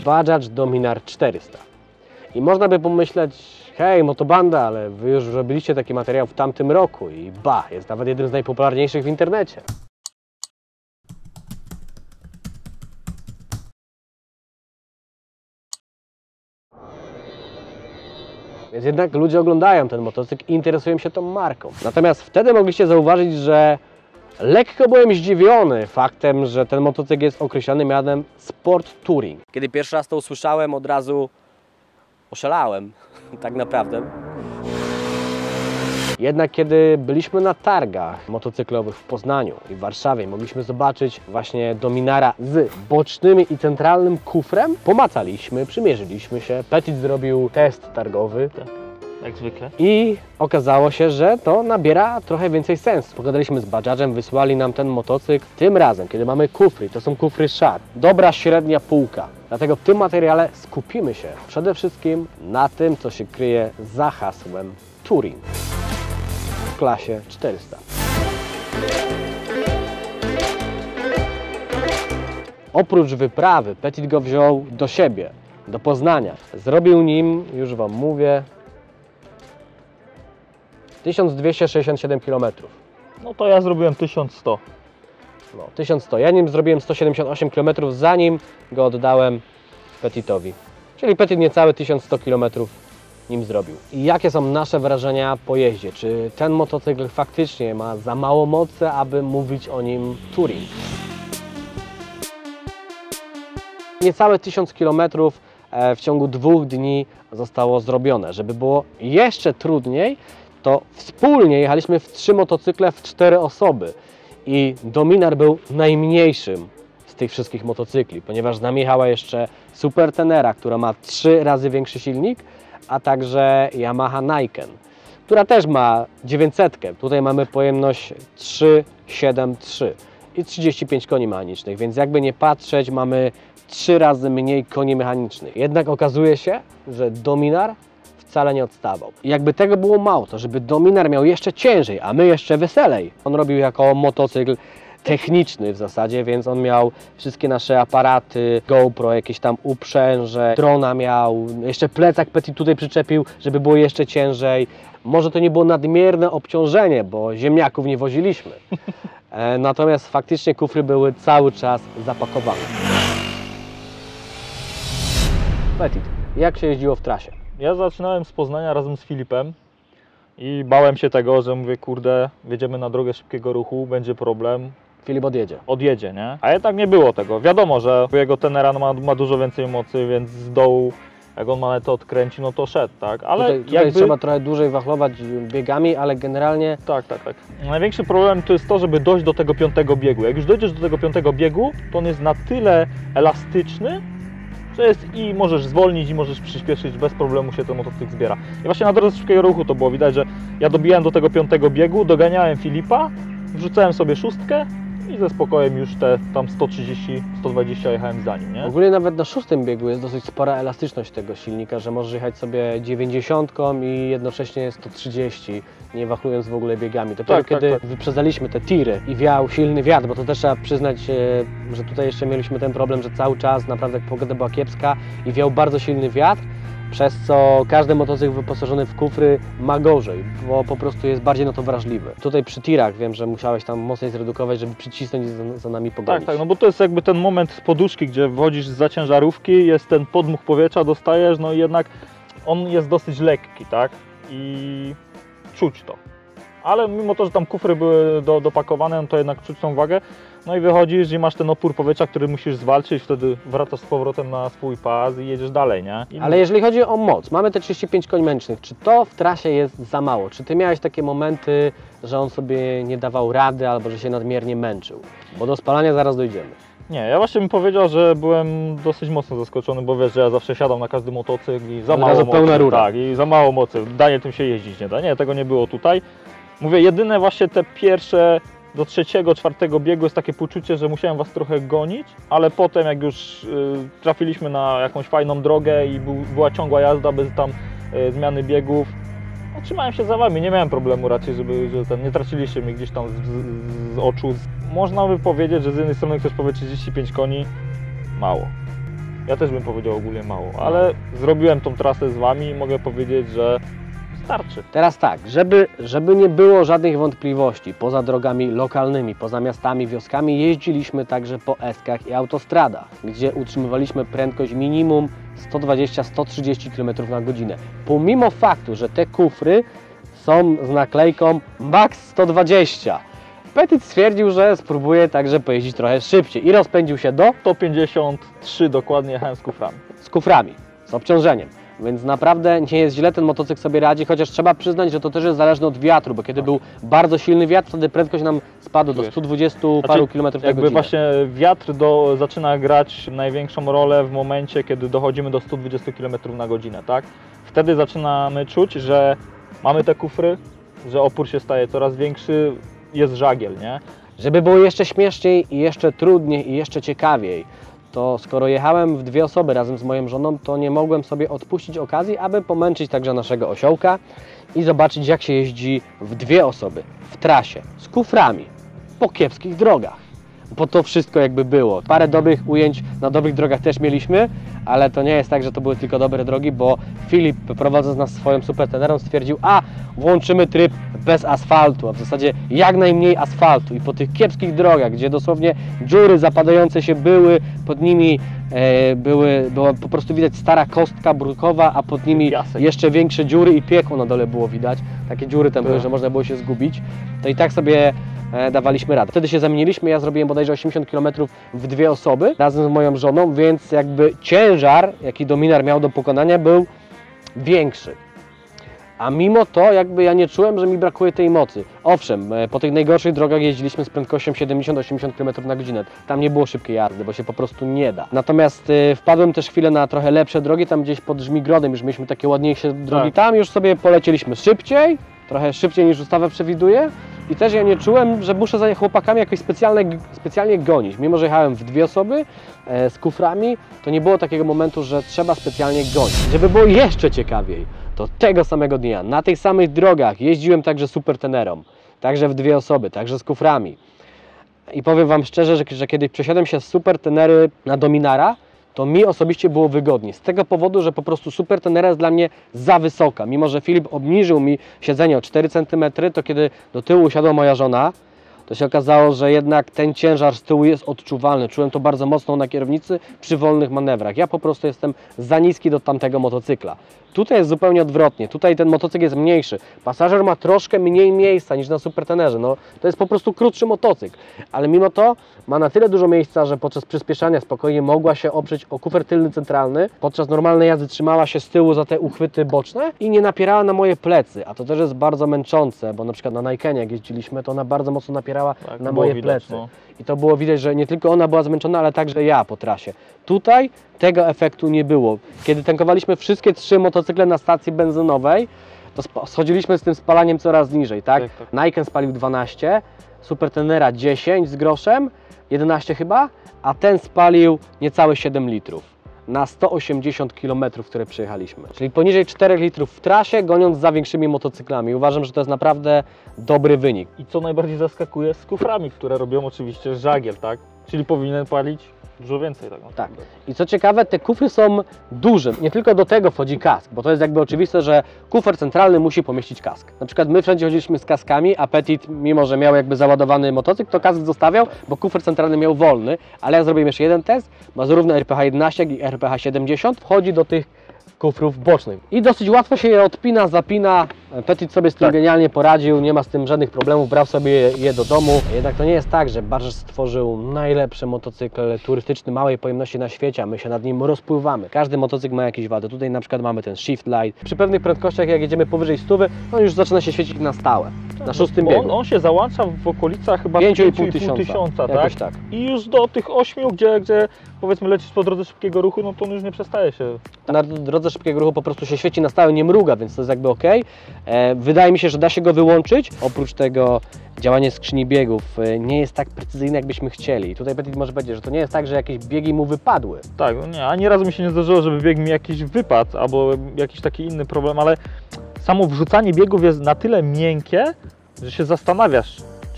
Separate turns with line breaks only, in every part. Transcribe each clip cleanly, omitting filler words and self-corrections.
Bajaj Dominar 400. I można by pomyśleć, hej, Motobanda, ale wy już robiliście taki materiał w tamtym roku i jest nawet jednym z najpopularniejszych w internecie. Więc jednak ludzie oglądają ten motocykl i interesują się tą marką. Natomiast wtedy mogliście zauważyć, że lekko byłem zdziwiony faktem, że ten motocykl jest określany mianem Sport Touring. Kiedy pierwszy raz to usłyszałem, od razu oszalałem, tak naprawdę. Jednak kiedy byliśmy na targach motocyklowych w Poznaniu i w Warszawie, mogliśmy zobaczyć właśnie Dominara z bocznym i centralnym kufrem, pomacaliśmy, przymierzyliśmy się, Petit zrobił test targowy.
Tak, jak zwykle.
I okazało się, że to nabiera trochę więcej sensu. Pogadaliśmy z Bajajem, wysłali nam ten motocykl. Tym razem, kiedy mamy kufry, to są kufry szar, dobra średnia półka. Dlatego w tym materiale skupimy się przede wszystkim na tym, co się kryje za hasłem Touring w klasie 400. Oprócz wyprawy, Petit go wziął do siebie, do Poznania. Zrobił nim, już Wam mówię, 1267 km.
No to ja zrobiłem 1100.
No, 1100. Ja nim zrobiłem 178 km, zanim go oddałem Petitowi. Czyli Petit niecałe 1100 km nim zrobił. I jakie są nasze wrażenia po jeździe? Czy ten motocykl faktycznie ma za mało mocy, aby mówić o nim touring? Niecałe 1000 km w ciągu 2 dni zostało zrobione. Żeby było jeszcze trudniej, to wspólnie jechaliśmy w 3 motocykle w 4 osoby. I Dominar był najmniejszym z tych wszystkich motocykli, ponieważ z nami jechała jeszcze Super Tenera, która ma 3 razy większy silnik, a także Yamaha Niken, która też ma 900. Tutaj mamy pojemność 373 i 35 koni mechanicznych, więc jakby nie patrzeć, mamy 3 razy mniej koni mechanicznych. Jednak okazuje się, że Dominar wcale nie odstawał. I jakby tego było mało, to żeby Dominar miał jeszcze ciężej, a my jeszcze weselej. On robił jako motocykl techniczny w zasadzie, więc on miał wszystkie nasze aparaty, GoPro, jakieś tam uprzęże, drona miał, jeszcze plecak Petit tutaj przyczepił, żeby było jeszcze ciężej. Może to nie było nadmierne obciążenie, bo ziemniaków nie woziliśmy. Natomiast faktycznie kufry były cały czas zapakowane. Petit, jak się jeździło w trasie?
Ja zaczynałem z Poznania razem z Filipem i bałem się tego, że mówię, kurde, wjedziemy na drogę szybkiego ruchu, będzie problem.
Filip odjedzie.
Odjedzie, nie? A jednak nie było tego. Wiadomo, że jego Tenera ma dużo więcej mocy, więc z dołu, jak on manetę odkręci, no to szedł, tak? Ale
tutaj trzeba trochę dłużej wachlować biegami, ale generalnie...
Tak. Największy problem to jest to, żeby dojść do tego 5. biegu. Jak już dojdziesz do tego 5. biegu, to on jest na tyle elastyczny, że jest i możesz zwolnić i możesz przyspieszyć, bez problemu się ten motocykl zbiera. I właśnie na drodze szybkiego ruchu to było widać, że ja dobijałem do tego 5. biegu, doganiałem Filipa, wrzucałem sobie 6 i ze spokojem już te tam 130-120 jechałem za nim, nie?
Ogólnie nawet na 6. biegu jest dosyć spora elastyczność tego silnika, że możesz jechać sobie 90 i jednocześnie 130, nie wachlując w ogóle biegami. Dopiero kiedy wyprzedzaliśmy te tiry i wiał silny wiatr, bo to też trzeba przyznać, że tutaj jeszcze mieliśmy ten problem, że cały czas naprawdę pogoda była kiepska i wiał bardzo silny wiatr, przez co każdy motocykl wyposażony w kufry ma gorzej, bo po prostu jest bardziej na to wrażliwy. Tutaj przy tirach wiem, że musiałeś tam mocniej zredukować, żeby przycisnąć i za nami pogonić.
Tak, no bo to jest jakby ten moment z poduszki, gdzie wchodzisz za ciężarówki, jest ten podmuch powietrza, dostajesz, no i jednak on jest dosyć lekki, tak? I czuć to. Ale mimo to, że tam kufry były dopakowane, no to jednak czuć tą wagę. No i wychodzisz i masz ten opór powietrza, który musisz zwalczyć, wtedy wracasz z powrotem na swój pas i jedziesz dalej, nie?
Ale jeżeli chodzi o moc, mamy te 35 koni mechanicznych, czy to w trasie jest za mało? Czy Ty miałeś takie momenty, że on sobie nie dawał rady albo że się nadmiernie męczył? Bo do spalania zaraz dojdziemy.
Nie, ja właśnie bym powiedział, że byłem dosyć mocno zaskoczony, bo wiesz, że ja zawsze siadam na każdy motocykl i za mało mocy.
Pełna rura.
Tak, i za mało mocy. Danie tym się jeździć nie da. Nie, tego nie było tutaj. Mówię, jedyne właśnie te pierwsze do 3., 4. biegu jest takie poczucie, że musiałem Was trochę gonić, ale potem jak już trafiliśmy na jakąś fajną drogę i była ciągła jazda bez tam zmiany biegów, no, trzymałem się za Wami, nie miałem problemu raczej, że nie traciliście mnie gdzieś tam z oczu. Można by powiedzieć, że z jednej strony ktoś powie 35 koni, mało. Ja też bym powiedział ogólnie mało, ale zrobiłem tą trasę z Wami i mogę powiedzieć, że starczy.
Teraz tak, żeby nie było żadnych wątpliwości, poza drogami lokalnymi, poza miastami, wioskami, jeździliśmy także po eskach i autostradach, gdzie utrzymywaliśmy prędkość minimum 120-130 km na godzinę. Pomimo faktu, że te kufry są z naklejką max 120. Petit stwierdził, że spróbuje także pojeździć trochę szybciej i rozpędził się do
153 dokładnie jechałem
z kuframi, z obciążeniem. Więc naprawdę nie jest źle, ten motocykl sobie radzi, chociaż trzeba przyznać, że to też jest zależne od wiatru, bo kiedy był bardzo silny wiatr, wtedy prędkość nam spadła do 120 paru kilometrów na
jakby
godzinę.
właśnie wiatr zaczyna grać największą rolę w momencie, kiedy dochodzimy do 120 km na godzinę, tak? Wtedy zaczynamy czuć, że mamy te kufry, że opór się staje coraz większy, jest żagiel, nie?
Żeby było jeszcze śmieszniej i jeszcze trudniej i jeszcze ciekawiej, to skoro jechałem w dwie osoby razem z moją żoną, to nie mogłem sobie odpuścić okazji, aby pomęczyć także naszego osiołka i zobaczyć, jak się jeździ w dwie osoby, w trasie, z kuframi, po kiepskich drogach. Bo to wszystko jakby było. Parę dobrych ujęć na dobrych drogach też mieliśmy, ale to nie jest tak, że to były tylko dobre drogi, bo Filip, prowadząc nas swoją supertenerą, stwierdził, włączymy tryb bez asfaltu, a w zasadzie jak najmniej asfaltu i po tych kiepskich drogach, gdzie dosłownie dziury zapadające się były, pod nimi była po prostu widać stara kostka brukowa, a pod nimi
Piasek.
jeszcze większe dziury i piekło na dole było widać. Takie dziury tam były, że można było się zgubić. To i tak sobie dawaliśmy radę. Wtedy się zamieniliśmy, ja zrobiłem bodajże 80 km w dwie osoby razem z moją żoną, więc jakby ciężar, jaki Dominar miał do pokonania, był większy. A mimo to jakby ja nie czułem, że mi brakuje tej mocy. Owszem, po tych najgorszych drogach jeździliśmy z prędkością 70-80 km na godzinę. Tam nie było szybkiej jazdy, bo się po prostu nie da. Natomiast wpadłem też chwilę na trochę lepsze drogi, tam gdzieś pod Żmigrodem już mieliśmy takie ładniejsze drogi.
Tak.
Tam już sobie polecieliśmy szybciej, trochę szybciej niż ustawa przewiduje. I też ja nie czułem, że muszę za chłopakami jakoś specjalnie gonić. Mimo że jechałem w dwie osoby z kuframi, to nie było takiego momentu, że trzeba specjalnie gonić. Żeby było jeszcze ciekawiej, to tego samego dnia na tych samych drogach jeździłem także supertenerą, także w dwie osoby, także z kuframi. I powiem Wam szczerze, że kiedy przesiadłem się z supertenery na Dominara, to mi osobiście było wygodniej. Z tego powodu, że po prostu supertenera jest dla mnie za wysoka. Mimo że Filip obniżył mi siedzenie o 4 cm, to kiedy do tyłu usiadła moja żona, to się okazało, że jednak ten ciężar z tyłu jest odczuwalny. Czułem to bardzo mocno na kierownicy przy wolnych manewrach. Ja po prostu jestem za niski do tamtego motocykla. Tutaj jest zupełnie odwrotnie. Tutaj ten motocykl jest mniejszy. Pasażer ma troszkę mniej miejsca niż na supertenerze. No, to jest po prostu krótszy motocykl. Ale mimo to ma na tyle dużo miejsca, że podczas przyspieszania spokojnie mogła się oprzeć o kufer tylny centralny. Podczas normalnej jazdy trzymała się z tyłu za te uchwyty boczne i nie napierała na moje plecy. A to też jest bardzo męczące, bo na przykład na Nikenie jak jeździliśmy, to ona bardzo mocno napierała na moje plecy. No. I to było widać, że nie tylko ona była zmęczona, ale także ja po trasie. Tutaj tego efektu nie było. Kiedy tankowaliśmy wszystkie trzy motocykle na stacji benzynowej, to schodziliśmy z tym spalaniem coraz niżej, tak? Niken spalił 12, Supertenera 10 z groszem, 11 chyba, a ten spalił niecałe 7 litrów na 180 km, które przejechaliśmy. Czyli poniżej 4 litrów w trasie, goniąc za większymi motocyklami. Uważam, że to jest naprawdę dobry wynik.
I co najbardziej zaskakuje, z kuframi, które robią oczywiście żagiel, tak? Czyli powinien palić dużo więcej.
Tak. I co ciekawe, te kufry są duże. Nie tylko do tego wchodzi kask, bo to jest jakby oczywiste, że kufer centralny musi pomieścić kask. Na przykład my wszędzie chodziliśmy z kaskami, a Petit, mimo że miał jakby załadowany motocykl, to kask zostawiał, bo kufer centralny miał wolny, ale ja zrobiłem jeszcze jeden test, ma zarówno RPH 11, jak i RPH 70, wchodzi do tych kufrów bocznych. I dosyć łatwo się je odpina, zapina. Petit sobie z tym genialnie poradził, nie ma z tym żadnych problemów, brał sobie je do domu. Jednak to nie jest tak, że Barżesz stworzył najlepszy motocykl turystyczny małej pojemności na świecie, a my się nad nim rozpływamy. Każdy motocykl ma jakieś wady. Tutaj na przykład mamy ten Shift Light. Przy pewnych prędkościach, jak jedziemy powyżej 100, on już zaczyna się świecić na stałe. Na szóstym biegu.
On się załącza w okolicach chyba
5,5 tysiąca,
tak?
tak?
I już do tych 8, gdzie powiedzmy lecisz po drodze szybkiego ruchu, no to on już nie przestaje się.
Na drodze szybkiego ruchu po prostu się świeci na stałe, nie mruga, więc to jest jakby ok. Wydaje mi się, że da się go wyłączyć. Oprócz tego działanie skrzyni biegów nie jest tak precyzyjne, jakbyśmy chcieli. I tutaj Petit może powiedzieć, że to nie jest tak, że jakieś biegi mu wypadły.
Tak, no nie, ani razu mi się nie zdarzyło, żeby bieg mi jakiś wypadł, albo jakiś taki inny problem, ale samo wrzucanie biegów jest na tyle miękkie, że się zastanawiasz, czy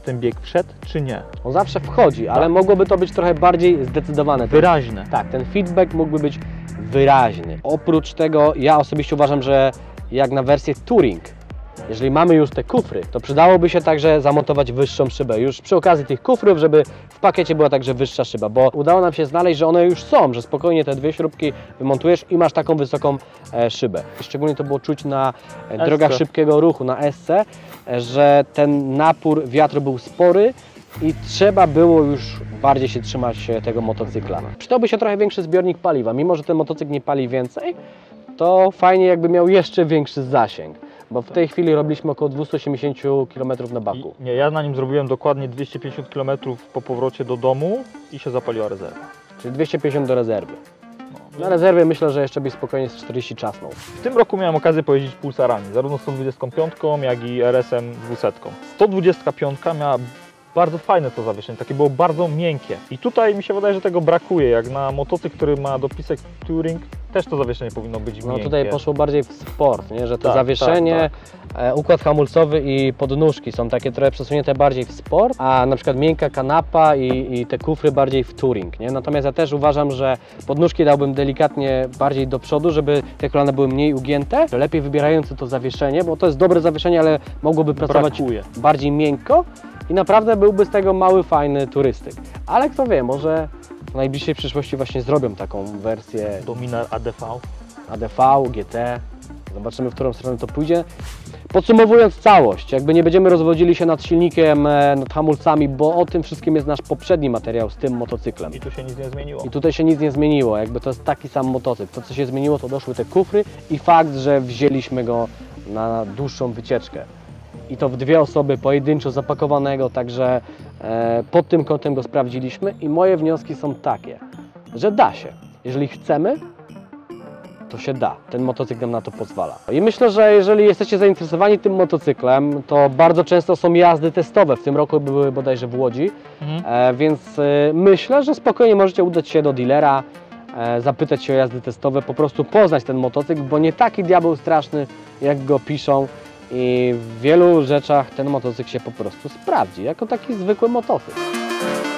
czy ten bieg wszedł, czy nie.
On zawsze wchodzi, ale
Tak.
mogłoby to być trochę bardziej zdecydowane.
Wyraźne.
Tak, ten feedback mógłby być wyraźny. Oprócz tego ja osobiście uważam, że jak na wersję Touring, jeżeli mamy już te kufry, to przydałoby się także zamontować wyższą szybę. Już przy okazji tych kufrów, żeby w pakiecie była także wyższa szyba, bo udało nam się znaleźć, że one już są, że spokojnie te dwie śrubki wymontujesz i masz taką wysoką szybę. Szczególnie to było czuć na drogach szybkiego ruchu, na SC, że ten napór wiatru był spory i trzeba było już bardziej się trzymać tego motocykla. Przydałby się trochę większy zbiornik paliwa, mimo że ten motocykl nie pali więcej, to fajnie jakby miał jeszcze większy zasięg, bo w tej chwili robiliśmy około 280 km na baku.
Nie, ja na nim zrobiłem dokładnie 250 km po powrocie do domu i się zapaliła rezerwa.
Czyli 250 do rezerwy. Na rezerwie myślę, że jeszcze byś spokojnie z 40 czasnął.
W tym roku miałem okazję pojeździć Pulsarami, zarówno 125, jak i RS-em 200. 125 miała bardzo fajne to zawieszenie, takie było bardzo miękkie. I tutaj mi się wydaje, że tego brakuje, jak na motocykl, który ma dopisek Touring, też to zawieszenie powinno być miękkie.
No tutaj poszło bardziej w sport, nie? Że to
Tak,
zawieszenie, układ hamulcowy i podnóżki są takie trochę przesunięte bardziej w sport, a na przykład miękka kanapa i te kufry bardziej w touring, nie? Natomiast ja też uważam, że podnóżki dałbym delikatnie bardziej do przodu, żeby te kolana były mniej ugięte, lepiej wybierające to zawieszenie, bo to jest dobre zawieszenie, ale mogłoby pracować
Brakuje.
bardziej miękko i naprawdę byłby z tego mały, fajny turystyk. Ale kto wie, może w najbliższej przyszłości właśnie zrobią taką wersję
Dominar ADV.
ADV, GT. Zobaczymy, w którą stronę to pójdzie. Podsumowując całość, jakby nie będziemy rozwodzili się nad silnikiem, nad hamulcami, bo o tym wszystkim jest nasz poprzedni materiał z tym motocyklem.
I tu się nic nie zmieniło.
I tutaj się nic nie zmieniło, jakby to jest taki sam motocykl. To, co się zmieniło, to doszły te kufry i fakt, że wzięliśmy go na dłuższą wycieczkę. I to w dwie osoby, pojedynczo zapakowanego, także pod tym kątem go sprawdziliśmy i moje wnioski są takie, że da się. Jeżeli chcemy, to się da. Ten motocykl nam na to pozwala. I myślę, że jeżeli jesteście zainteresowani tym motocyklem, to bardzo często są jazdy testowe. W tym roku były bodajże w Łodzi, więc myślę, że spokojnie możecie udać się do dealera, zapytać się o jazdy testowe, po prostu poznać ten motocykl, bo nie taki diabeł straszny, jak go piszą. I w wielu rzeczach ten motocykl się po prostu sprawdzi, jako taki zwykły motocykl.